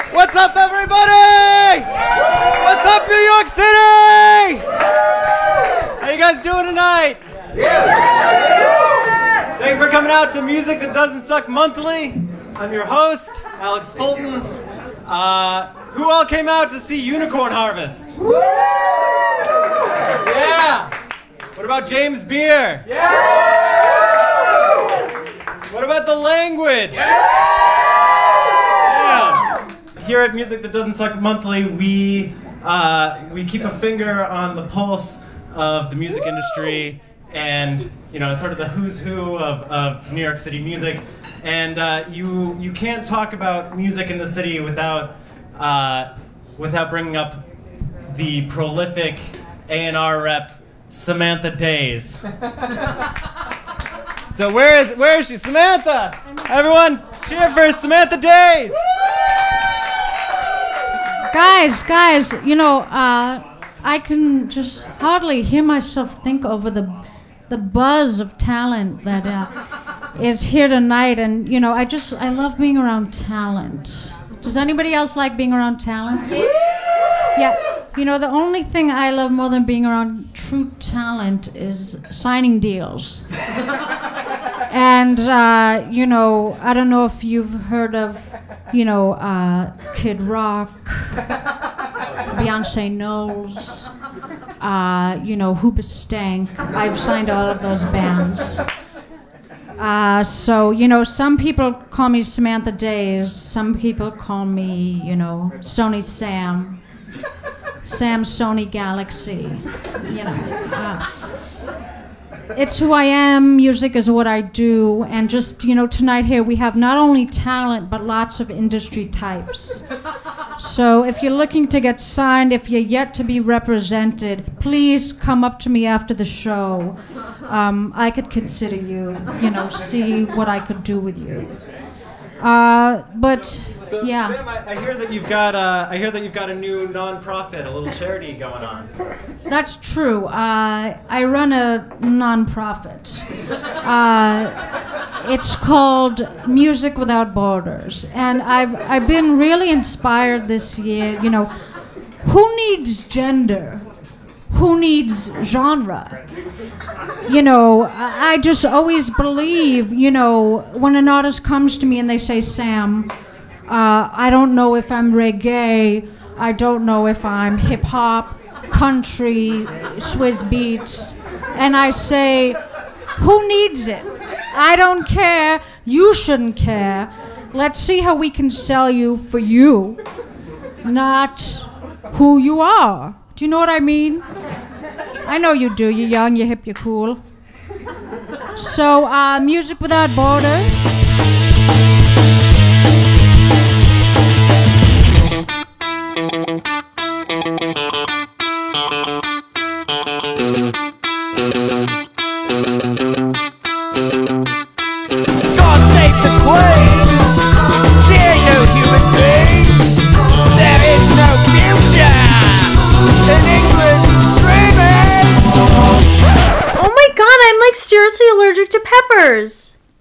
What's up, everybody? What's up, New York City? How you guys doing tonight? Thanks for coming out to Music That Doesn't Suck Monthly. I'm your host, Alex Fulton. Who all came out to see Unicorn Harvest? Yeah. What about James Beer? What about The Language? Here at Music That Doesn't Suck Monthly, we keep a finger on the pulse of the music industry and, sort of the who's who of New York City music. And you can't talk about music in the city without bringing up the prolific A&R rep Samantha Days. So where is she? Samantha! Everyone, cheer for Samantha Days! Guys, I can just hardly hear myself think over the buzz of talent that is here tonight, and I love being around talent. Does anybody else like being around talent? Yeah. The only thing I love more than being around true talent is signing deals. And I don't know if you've heard of Kid Rock, Beyonce Knowles, Hoobastank. I've signed all of those bands. So some people call me Samantha Days, some people call me, Sony Sam, Sony Galaxy, It's who I am, music is what I do, and just, tonight here we have not only talent, but lots of industry types. So if you're looking to get signed, if you're yet to be represented, please come up to me after the show. I could consider you, see what I could do with you. So, yeah. Sam, I hear that you've got a new nonprofit, a little charity going on. That's true. I run a nonprofit. It's called Music Without Borders, and I've been really inspired this year. Who needs gender? Who needs genre? I just always believe, when an artist comes to me and they say, Sam, I don't know if I'm reggae, I don't know if I'm hip-hop, country, Swiss beats, and I say, who needs it? I don't care, you shouldn't care. Let's see how we can sell you for you, not who you are. Do you know what I mean? I know you do. You're young, you're hip, you're cool. So, Music Without Borders. God save the Queen! She ain't no human being! There is no future! In England's dreaming! Oh my god, I'm like seriously allergic to peppers!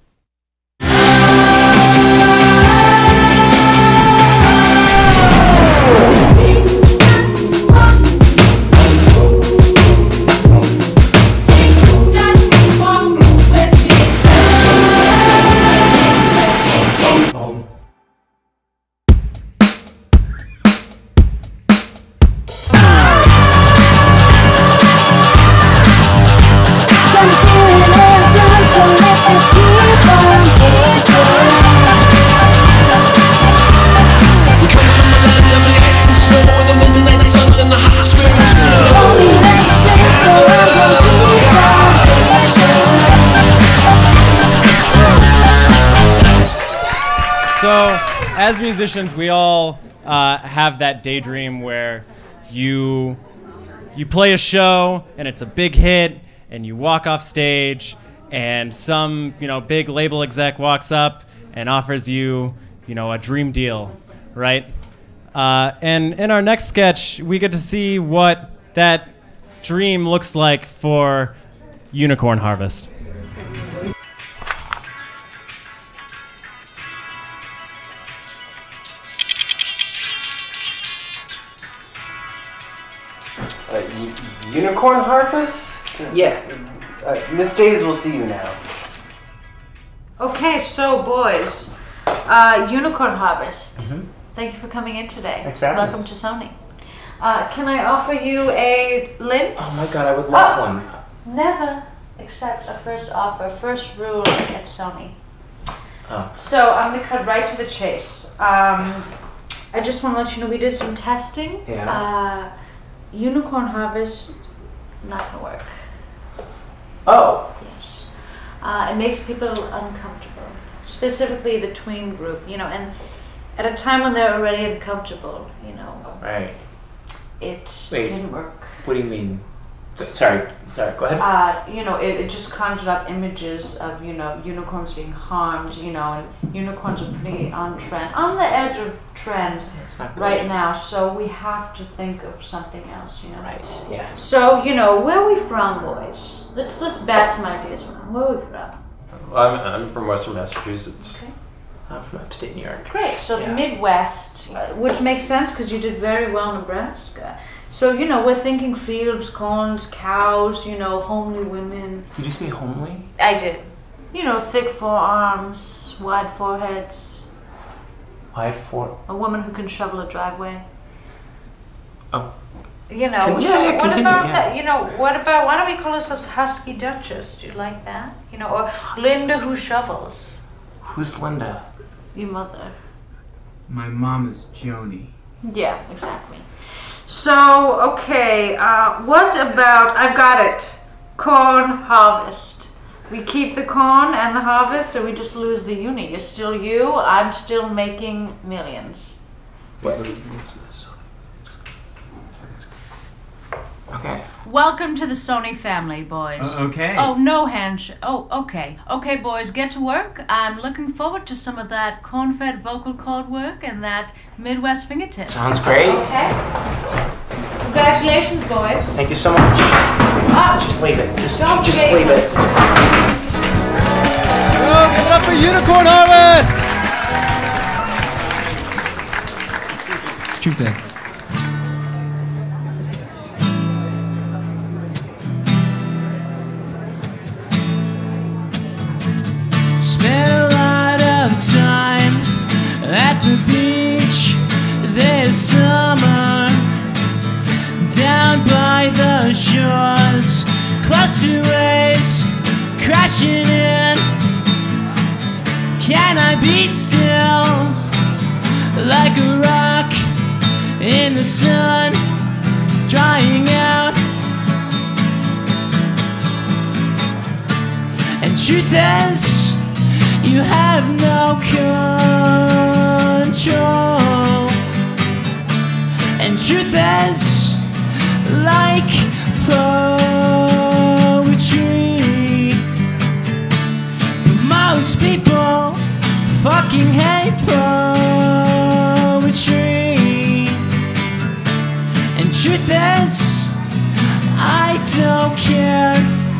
As musicians, we all have that daydream where you play a show and it's a big hit, and you walk off stage, and some big label exec walks up and offers you a dream deal, right? And in our next sketch, we get to see what that dream looks like for Unicorn Harvest. Unicorn harvest? Yeah. Miss Days will see you now. Okay, so boys, Unicorn Harvest. Thank you for coming in today. Thanks for having Welcome us. to Sony. Can I offer you a lint? Oh my god, I would love one. Never accept a first offer. First rule at Sony. Oh. So I'm gonna cut right to the chase. I just want to let you know we did some testing. Yeah. Unicorn Harvest, not gonna work. Oh. Yes. It makes people uncomfortable, specifically the tween group, you know, and at a time when they're already uncomfortable, you know, Right. it Wait. didn't work. What do you mean? Sorry, go ahead. You know, it just conjured up images of, you know, unicorns being harmed, you know, and unicorns are pretty on the edge of trend That's not good. right now, so we have to think of something else, you know. Right, yeah. So, you know, where are we from, boys? Let's bat some ideas around. Where are we from? I'm from Western Massachusetts. Okay. I'm from upstate New York. Great. So Yeah. the Midwest, which makes sense because you did very well in Nebraska. So, you know, we're thinking fields, corns, cows, you know, homely women. Did you say homely? I did. You know, thick forearms, wide foreheads, Wide for. a woman who can shovel a driveway. Oh. You know, Yeah, so yeah, what continue, about yeah. that? You know, what about, why don't we call ourselves Husky Duchess? Do you like that? You know, or Linda who shovels. Who's Linda? Your mother. My mom is Joni. Yeah, exactly. So, okay, what about, I've got it, corn harvest. We keep the corn and the harvest, or we just lose the uni. You're still you, I'm still making millions. Okay. Welcome to the Sony family, boys. Okay. Oh, no handshake. Oh, okay. Okay, boys, get to work. I'm looking forward to some of that corn-fed vocal cord work and that Midwest fingertip. Sounds great. Okay. Congratulations, boys. Thank you so much. Just leave it. Don't Just forget- leave it. Oh, give it up for Unicorn Harvest! Truth is. Spent a lot of time at the beach this summer, down by the shores, close to waves crashing in. Can I be still like a rock in the sun, drying out? And truth is, you have no control. And truth is, like poetry, most people fucking hate poetry. And truth is, I don't care.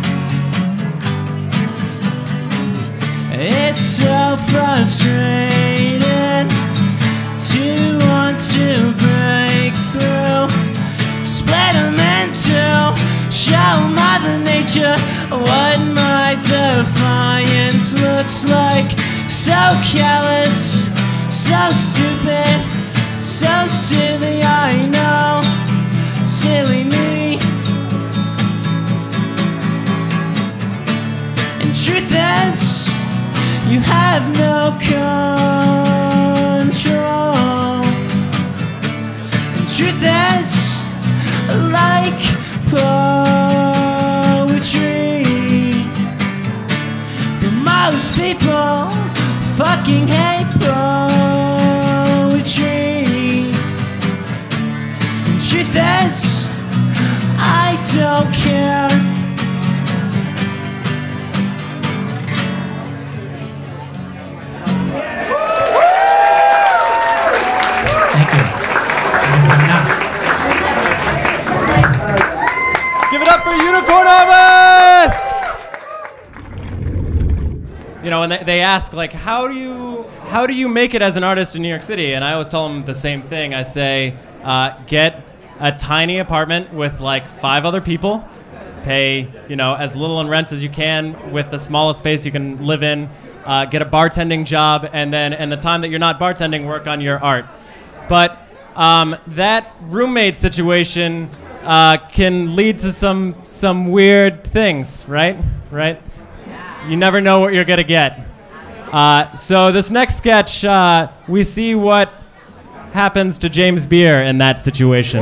It's so frustrating to want to break through, split them in two, show Mother Nature what my defiance looks like. So callous, so stupid, so silly, I know, silly me. And truth is, you have no control. And truth is, like poetry, but most people fucking hate poetry. And truth is, I don't care. Give it up for Unicorn Harvest! You know, and they ask, like, how do you make it as an artist in New York City? And I always tell them the same thing. I say, get a tiny apartment with like 5 other people, pay, you know, as little in rent as you can with the smallest space you can live in, get a bartending job, and then in the time that you're not bartending, work on your art. But that roommate situation can lead to some weird things, right? Right? You never know what you're gonna get. So this next sketch, we see what happens to James Beer in that situation.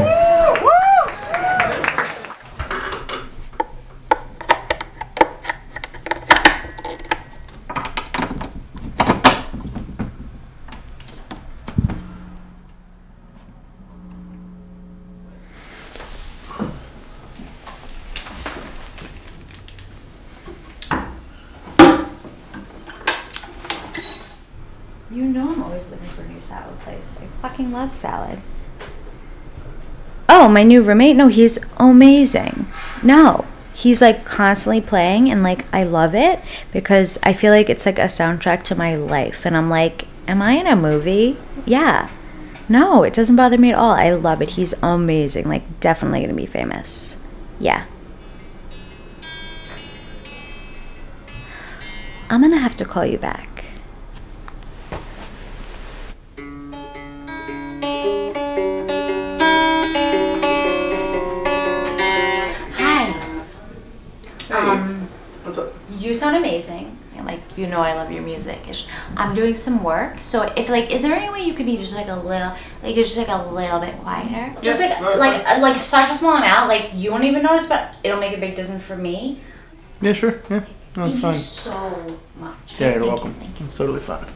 You know I'm always looking for a new salad place. I fucking love salad. Oh, my new roommate? No, he's amazing. No, he's like constantly playing and like I love it because I feel like it's like a soundtrack to my life. And I'm like, am I in a movie? Yeah. No, it doesn't bother me at all. I love it. He's amazing. Like definitely gonna be famous. Yeah. I'm gonna have to call you back. What's up? You sound amazing. And like, you know I love your music. I'm doing some work. So if like, is there any way you could be just like a little, like just like a little bit quieter? Just like, no, like such a small amount, like you won't even notice, but it'll make a big difference for me. Yeah, sure. Yeah. No, it's fine. Thank you so much. Yeah, you're Thank welcome. You, thank you. It's totally fine.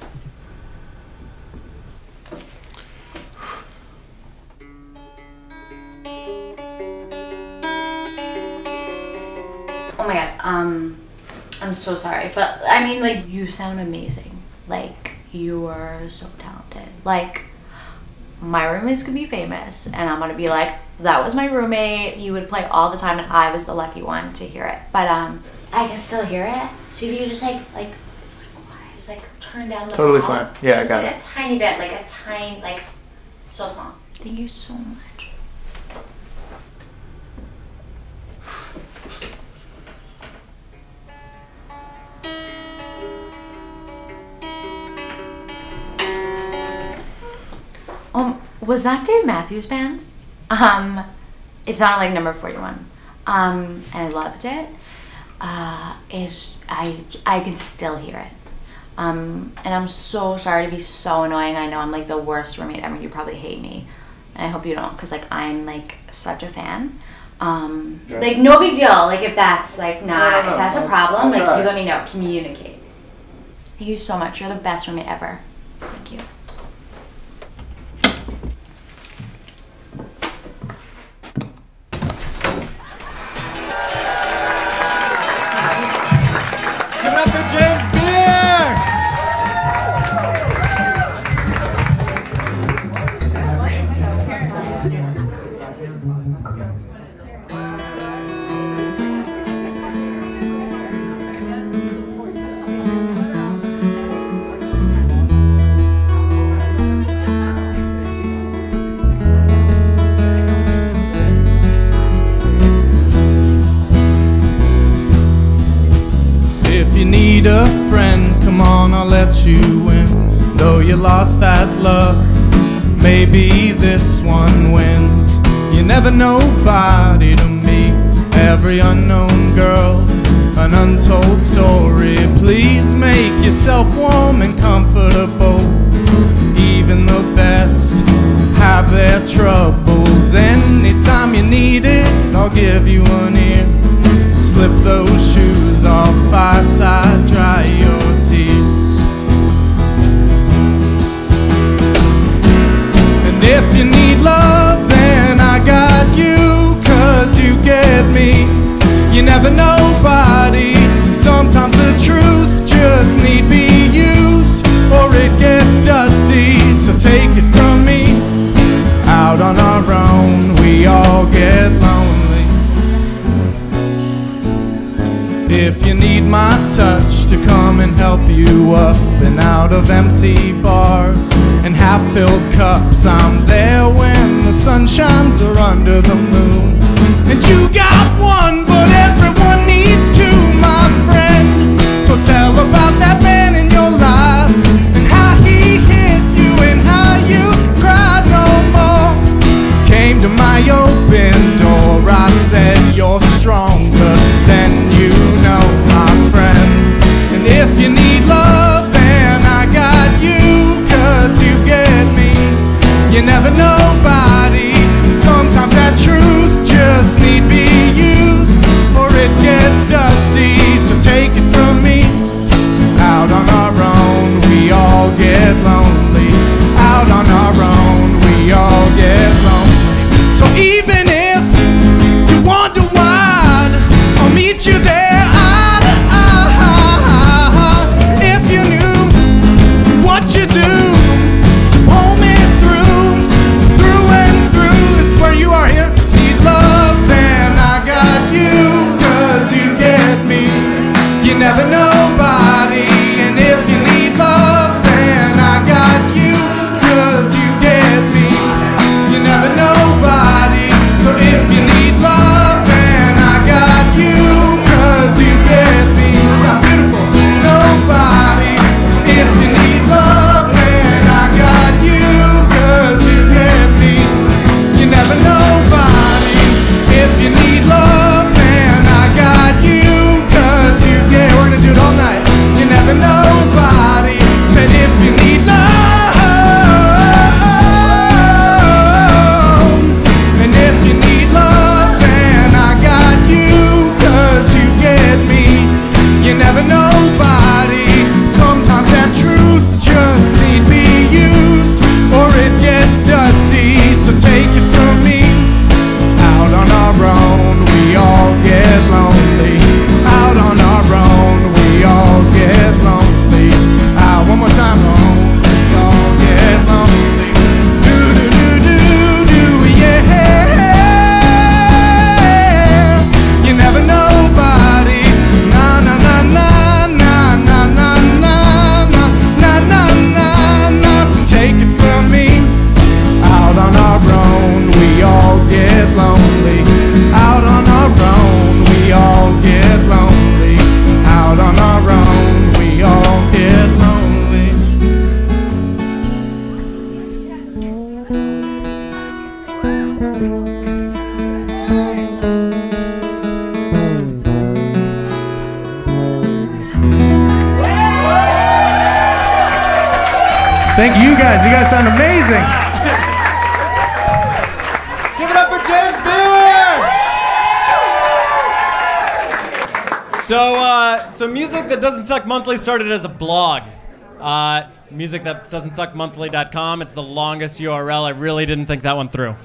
Oh my god, I'm so sorry, but I mean, like, you sound amazing. Like, you are so talented. Like, my roommates could be famous, and I'm gonna be like, that was my roommate, you would play all the time, and I was the lucky one to hear it. But, I can still hear it, so if you just, like, just, like, turn down the Totally volume, fine. Yeah, just, I got like, it. a tiny bit, like, a tiny, like, so small. Thank you so much. Was that Dave Matthews Band? It's not like number 41. And I loved it. I can still hear it. And I'm so sorry to be so annoying. I know I'm like the worst roommate ever. You probably hate me. And I hope you don't, because like I'm like such a fan. Like no big deal. Like if that's like not, if that's a problem, like you let me know. Communicate. Thank you so much. You're the best roommate ever. Thank you. Give it up for James Beer! If you need a friend, come on, I'll let you in. Though you lost that love, maybe this one wins. You never nobody to me. Every unknown girl's an untold story. Please make yourself warm and comfortable. Even the best have their troubles. Anytime you need it, I'll give you an ear. Slip those shoes off, fireside, dry your tears. And if you need love, then I got you, 'cause you get me. You never nobody. Sometimes the truth just need be used, or it gets dusty. So take it from me, out on our own, we all get lonely. If you need my touch to come and help you up and out of empty bars and half-filled cups, I'm there when the sun sun shines or under the moon. And you got one, but everyone needs two, my friend. So tell about that man in your life, and how he hit you, and how you cried no more. Came to my open door, I said you're stronger than you know, my friend. And if you need love, then I got you, 'cause you get me. You never know nobody. Sometimes that truth just need be used, or it gets dusty. So take it from me. Out on our own, we all get lonely. Out on our own, we all get lonely. So even if you wonder why, I'll meet you there. If you knew what you do to pull me through and through, this is where you are here. Need love, then I got you, 'cause you get me. You never nobody, and if you need love, then I got you, 'cause you get me. You never nobody, so if you need love, then I got you, 'cause you get me. So beautiful, nobody. If you need love, then I got you, 'cause you get me. You never nobody. If you need love, then I got you, 'cause you get. We're gonna do it all night. You never nobody. Said if you need love, and if you need love, then I got you, 'cause you get me. You never nobody. Sometimes that truth just need be used, or it gets dusty. So take it from me. Out on our own, we all get lonely. Out on our own, we all get lonely. One more time, on. We all get lonely. Do do do do do, yeah. You never nobody. Na na na na na na na na na na na na na. So take it from me. Out on our own, we all get lonely. Out on our own, we all get lonely. Out on our own, we all get lonely. Thank you guys. You guys sound amazing. Give it up for James Beard! So Music That Doesn't Suck Monthly started as a blog. Musicthatdoesn'tsuckmonthly.com. It's the longest URL. I really didn't think that one through.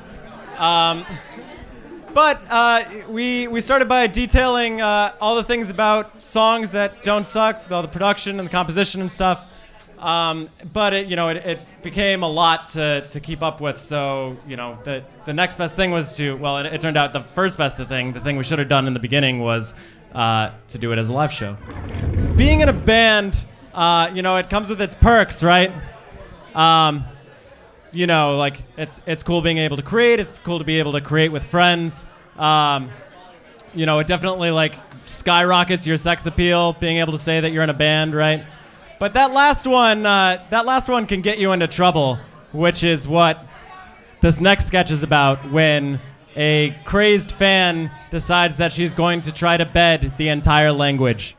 But we started by detailing all the things about songs that don't suck, all the production and the composition and stuff. But it became a lot to keep up with. So the next best thing was it turned out the first best thing, the thing we should have done in the beginning, was to do it as a live show. Being in a band, it comes with its perks, right? It's cool being able to create. It's cool to be able to create with friends. It definitely skyrockets your sex appeal, being able to say that you're in a band, right? But that last one can get you into trouble, which is what this next sketch is about, when a crazed fan decides that she's going to try to bed the entire language.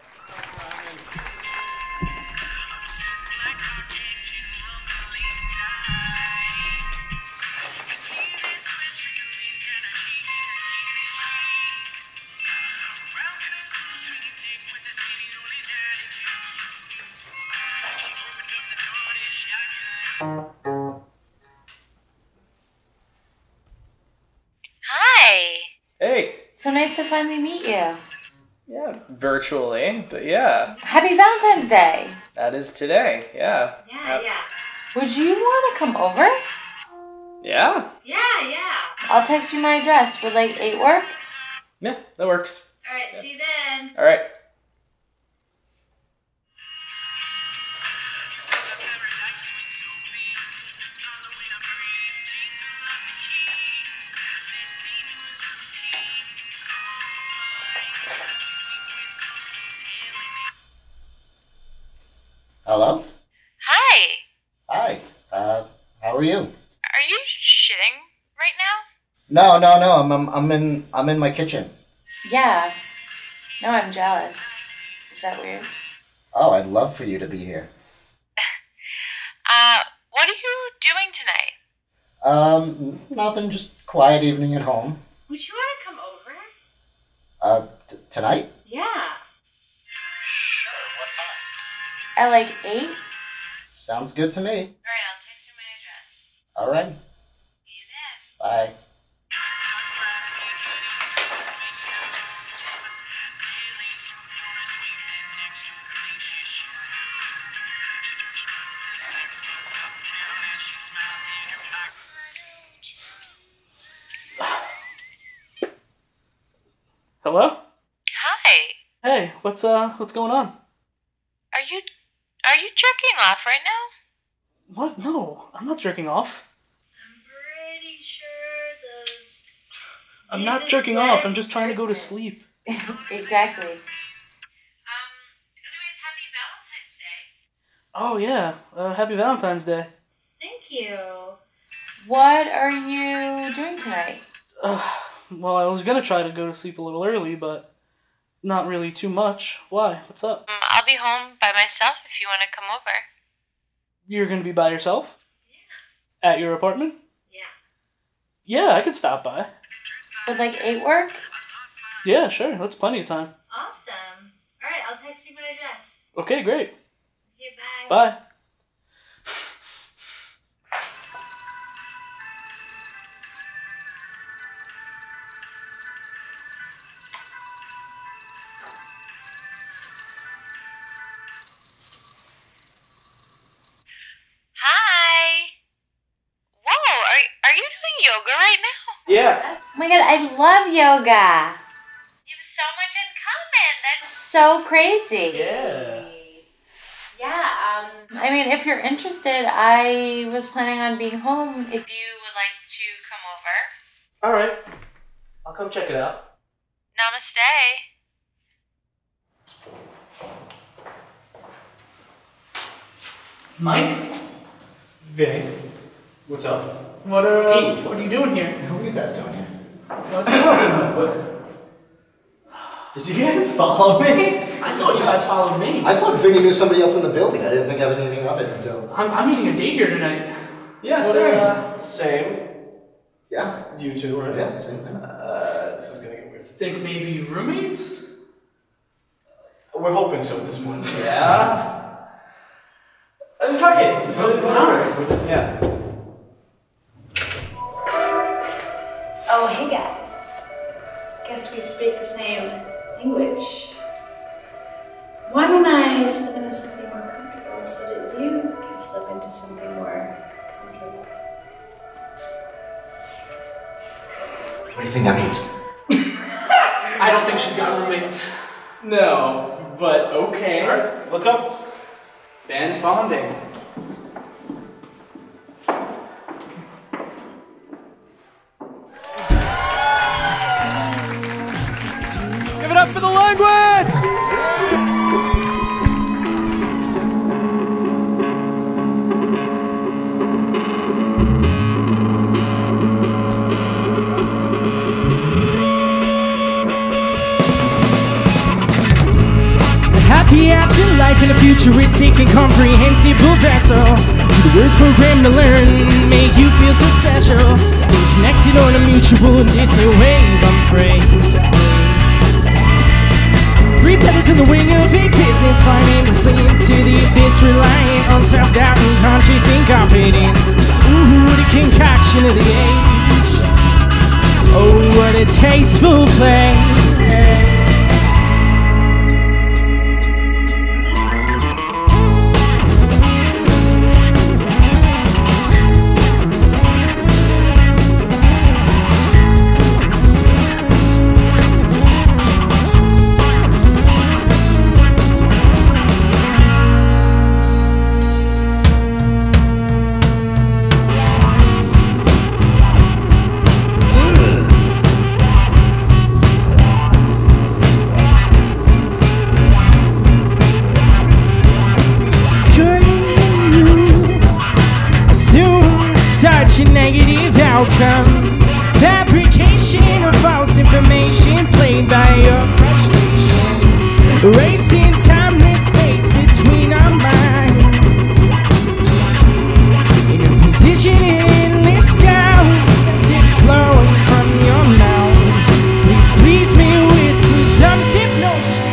Hi. Hey. So nice to finally meet you. Yeah, virtually, but yeah. Happy Valentine's Day. That is today, yeah. Yeah. Would you want to come over? Yeah? Yeah. I'll text you my address. Would 8 work? Yeah, that works. All right, see you then. All right. are you? Are you shitting right now? No. I'm in my kitchen. Yeah. No, I'm jealous. Is that weird? Oh, I'd love for you to be here. What are you doing tonight? Nothing, just quiet evening at home. Would you want to come over? Tonight? Yeah. Sure, what time? At like 8? Sounds good to me. Alright, I'll text you my address. Alright. See you then. Bye. Hello? Hi. Hey, what's going on? Are you jerking off right now? What? No, I'm not jerking off. I'm pretty sure those... I'm not jerking off, I'm just trying to go to sleep. Exactly. Anyways, happy Valentine's Day. Oh yeah, happy Valentine's Day. Thank you. What are you doing tonight? Well, I was gonna try to go to sleep a little early, but not really too much. Why? What's up? I'll be home by myself if you want to come over. You're gonna be by yourself? Yeah. At your apartment? Yeah. Yeah, I could stop by. Would like 8 work? Yeah, sure, that's plenty of time. Awesome. Alright, I'll text you my address. Okay, great. Okay, bye. Bye. Hi. Whoa, are you doing yoga right now? Yeah. Oh my god, I love yoga. You have so much in common. That's So crazy. Yeah. Yeah, I mean, if you're interested, I was planning on being home if if you would like to come over. Alright. I'll come check it out. Namaste. Mike? Vinny, what's up? What are you doing here? What are you guys doing here? What's up? Did you guys follow me? I thought you guys followed me. I thought Vinny knew somebody else in the building. I didn't think of anything of it until... I'm meeting a date here tonight. Yeah, What, same. Same. Yeah. You too, right? Yeah, same thing. This is gonna get weird. Think maybe roommates? We're hoping so at this point. Yeah. I mean, fuck it. Alright. Yeah. Oh, hey guys. Guess we speak the same language. Why don't I slip into something more comfortable so that you can slip into something more comfortable? What do you think that means? I don't think she's got roommates. No, but okay. Alright, let's go. Band bonding. Give it up for the language! Happy afterlife in a futuristic and comprehensible vessel. To the words programmed to learn, make you feel so special. Being connected on a mutual and distant wave, I'm afraid. Brief feathers in the wing of existence, flying aimlessly into the abyss, relying on self-doubt and conscious incompetence. Ooh, what a concoction of the age. Oh, what a tasteful play. such a negative outcome. Fabrication of false information played by your frustration. Erasing timeless space between our minds. In a position endless doubt, dip flowing from your mouth. Please please me with presumptive notion.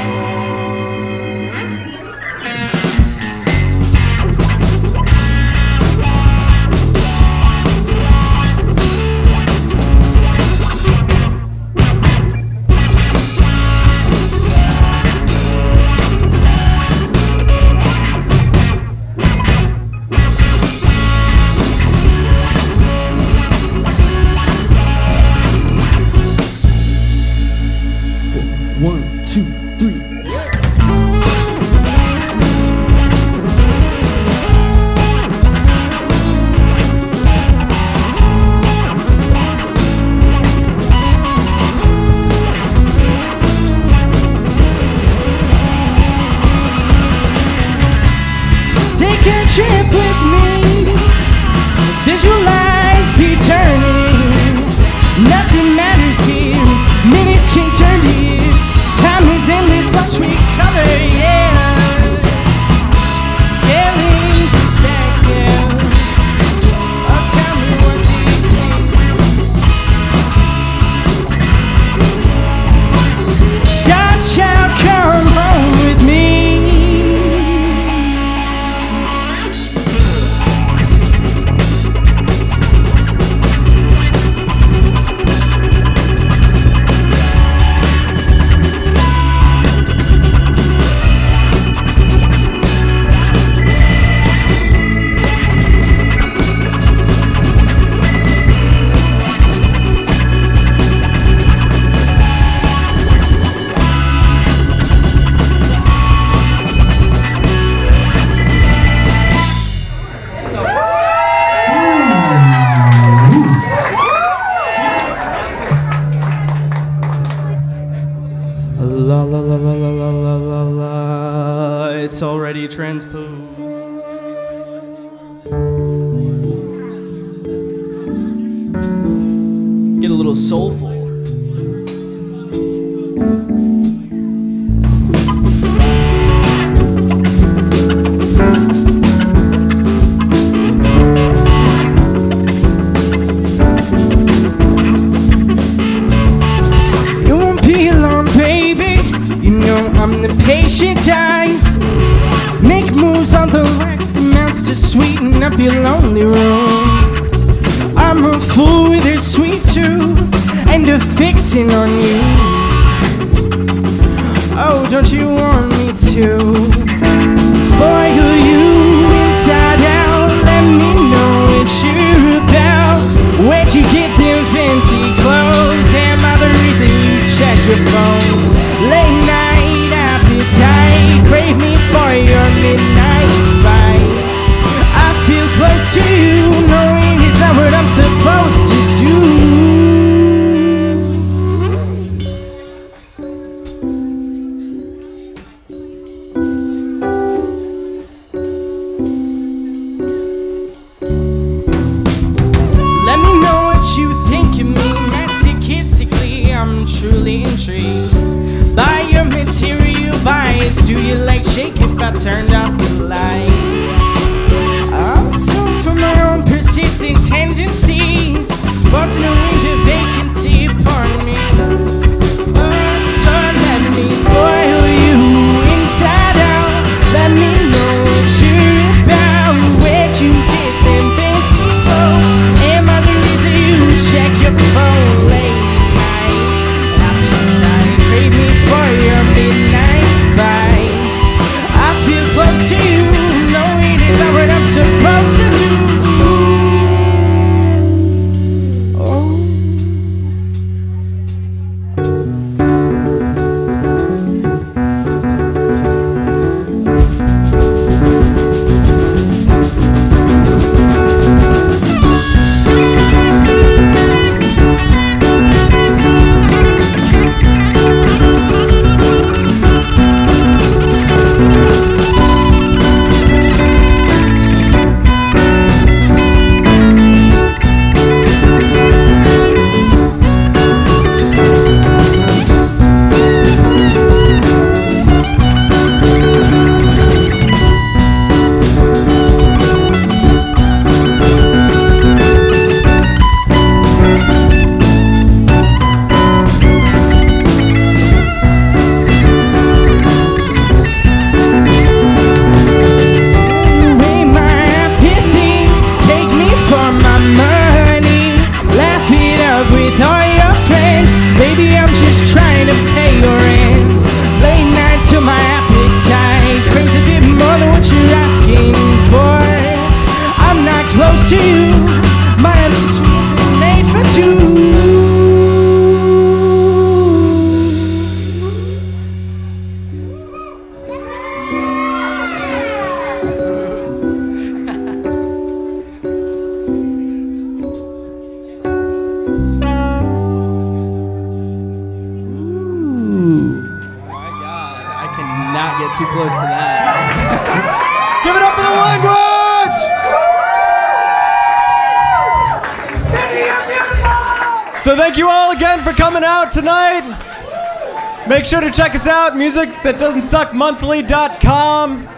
Trip with me, visualize eternity. Nothing matters here, minutes can turn to years. Time is endless, watch me color, yeah. Scaling perspective. Oh, tell me what do you see? Star child, come home with me. La la la la la la la la la. It's already transposed. Get a little soulful. I'm the patient type. Make moves on the wax that mounts to sweeten up your lonely room. I'm a fool with a sweet tooth and a fixin' on you. Oh, don't you want me to spoil you inside out? Let me know what you're about. Where'd you get them fancy clothes? Am I the reason you check your phone? Late night appetite, crave me for your midnight bite. I feel close to you, knowing it's not what I'm supposed to do. Let me know what you think of me, masochistically, I'm truly intrigued by your material bias. Do you like shake if I turned off the light? I'm told from my own persistent tendencies, forcing a range of vacancy upon me. So let me spoil you inside out. Let me know what you're about. Where'd you get them fancy clothes? Am I the reason you check your phone late night? Appetite, crave me for your midnight bite. I feel close to you. to you. My MTDSM is made for two. Not get too close to that. Give it up for the language! So thank you all again for coming out tonight. Make sure to check us out, musicthatdoesn'tsuckmonthly.com.